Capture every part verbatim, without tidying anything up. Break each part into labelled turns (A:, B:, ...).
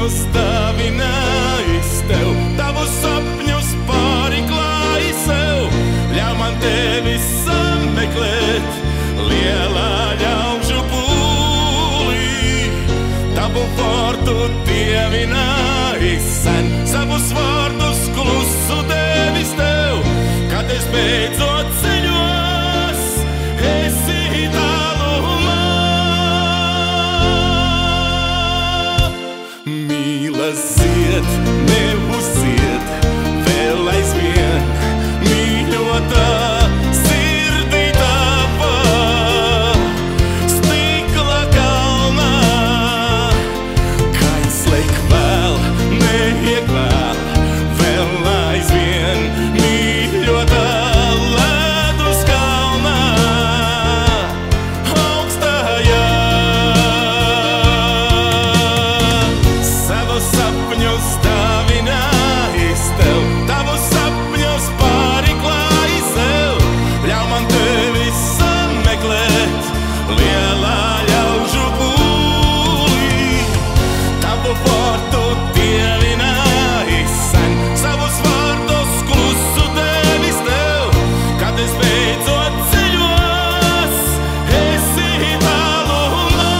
A: stāvinājis tev, tavus sapņus pārklāji sev. Ļauj man tevi sameklēt lielā ļaužu pūlī, tavu vārdu dievinājis sen, savus vārdus klusu devis tev. Kad es beidzot ceļos, esi tālumā. Mīla zied, neuzied, vēl aizvien mīļotā sirdī tava. Stikla kalnā, kaislek vēl, neiek vēl, vēl aizvien mīļotā ledus kalnā, augstajā. Savus sapņus dāvinājis tev, tavus sapņus pārklāji sev. Ļauj man tevi sameklēt lielā ļaužu pūlī, tavu vārdu dievinājis sen, savus vārdus klusu devis tev. Kad es beidzot ceļos, esi tālumā.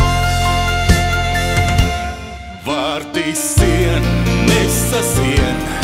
A: Vārti sien, nesasien,